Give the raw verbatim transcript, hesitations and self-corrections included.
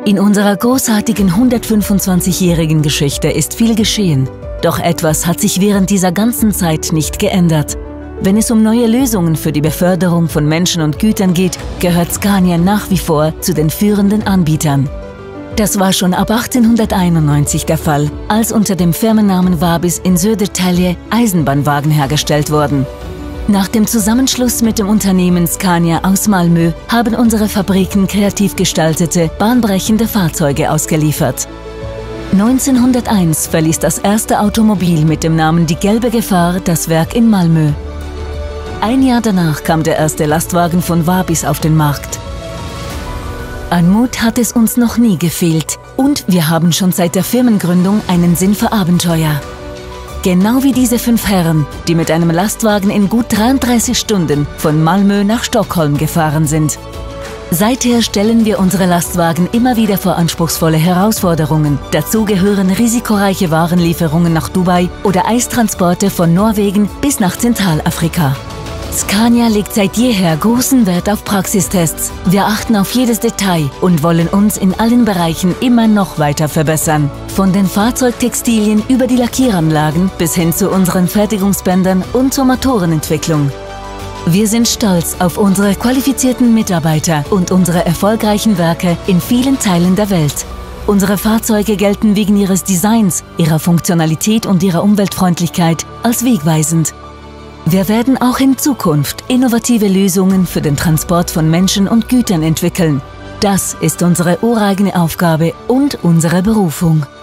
In unserer großartigen hundertfünfundzwanzigjährigen Geschichte ist viel geschehen. Doch etwas hat sich während dieser ganzen Zeit nicht geändert. Wenn es um neue Lösungen für die Beförderung von Menschen und Gütern geht, gehört Scania nach wie vor zu den führenden Anbietern. Das war schon ab achtzehnhunderteinundneunzig der Fall, als unter dem Firmennamen Vabis in Södertälje Eisenbahnwagen hergestellt wurden. Nach dem Zusammenschluss mit dem Unternehmen Scania aus Malmö haben unsere Fabriken kreativ gestaltete, bahnbrechende Fahrzeuge ausgeliefert. neunzehnhunderteins verließ das erste Automobil mit dem Namen Die Gelbe Gefahr das Werk in Malmö. Ein Jahr danach kam der erste Lastwagen von Vabis auf den Markt. An Mut hat es uns noch nie gefehlt und wir haben schon seit der Firmengründung einen Sinn für Abenteuer. Genau wie diese fünf Herren, die mit einem Lastwagen in gut dreiunddreißig Stunden von Malmö nach Stockholm gefahren sind. Seither stellen wir unsere Lastwagen immer wieder vor anspruchsvolle Herausforderungen. Dazu gehören risikoreiche Warenlieferungen nach Dubai oder Eistransporte von Norwegen bis nach Zentralafrika. Scania legt seit jeher großen Wert auf Praxistests. Wir achten auf jedes Detail und wollen uns in allen Bereichen immer noch weiter verbessern. Von den Fahrzeugtextilien über die Lackieranlagen bis hin zu unseren Fertigungsbändern und zur Motorenentwicklung. Wir sind stolz auf unsere qualifizierten Mitarbeiter und unsere erfolgreichen Werke in vielen Teilen der Welt. Unsere Fahrzeuge gelten wegen ihres Designs, ihrer Funktionalität und ihrer Umweltfreundlichkeit als wegweisend. Wir werden auch in Zukunft innovative Lösungen für den Transport von Menschen und Gütern entwickeln. Das ist unsere ureigene Aufgabe und unsere Berufung.